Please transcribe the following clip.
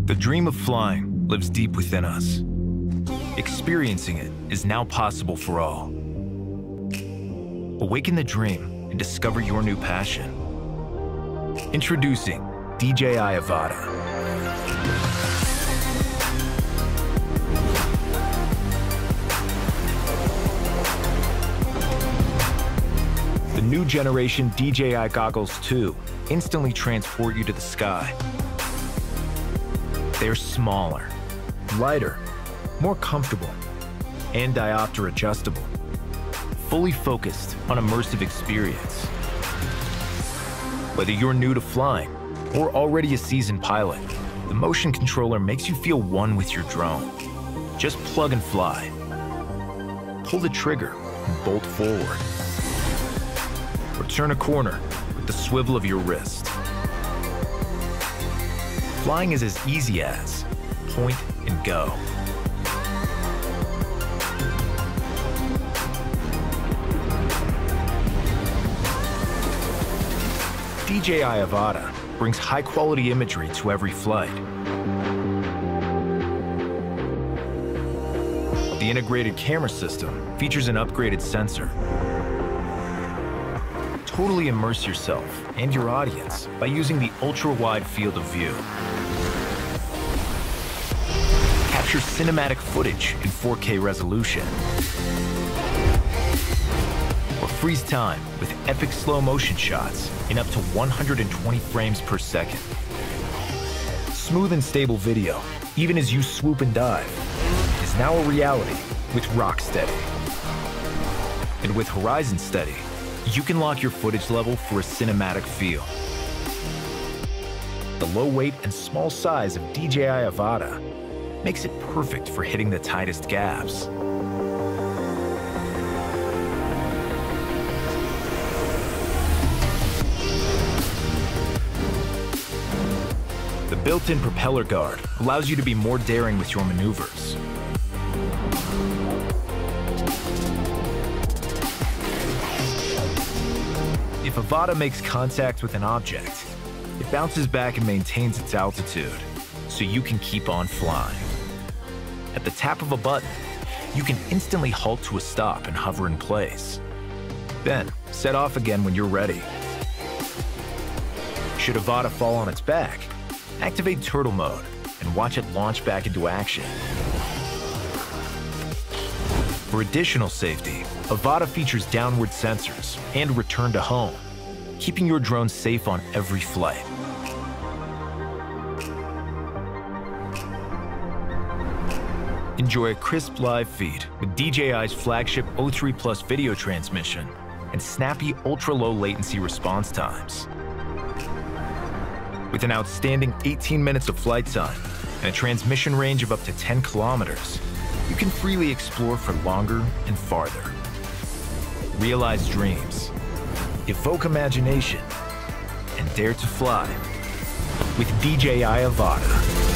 The dream of flying lives deep within us. Experiencing it is now possible for all. Awaken the dream and discover your new passion. Introducing DJI Avata. The new generation DJI Goggles 2 instantly transport you to the sky. They're smaller, lighter, more comfortable, and diopter adjustable. Fully focused on immersive experience. Whether you're new to flying or already a seasoned pilot, the motion controller makes you feel one with your drone. Just plug and fly. Pull the trigger and bolt forward. Or turn a corner with the swivel of your wrist. Flying is as easy as point and go. DJI Avata brings high-quality imagery to every flight. The integrated camera system features an upgraded sensor. Totally immerse yourself and your audience by using the ultra-wide field of view. Capture cinematic footage in 4K resolution. Or freeze time with epic slow motion shots in up to 120 frames per second. Smooth and stable video, even as you swoop and dive, is now a reality with RockSteady. And with HorizonSteady, you can lock your footage level for a cinematic feel. The low weight and small size of DJI Avata makes it perfect for hitting the tightest gaps. The built-in propeller guard allows you to be more daring with your maneuvers. If Avata makes contact with an object, it bounces back and maintains its altitude, so you can keep on flying. At the tap of a button, you can instantly halt to a stop and hover in place. Then, set off again when you're ready. Should Avata fall on its back, activate turtle mode and watch it launch back into action. For additional safety, Avata features downward sensors and return to home, keeping your drone safe on every flight. Enjoy a crisp live feed with DJI's flagship O3 Plus video transmission and snappy ultra-low latency response times. With an outstanding 18 minutes of flight time and a transmission range of up to 10 kilometers, you can freely explore for longer and farther. Realize dreams, evoke imagination, and dare to fly with DJI Avata.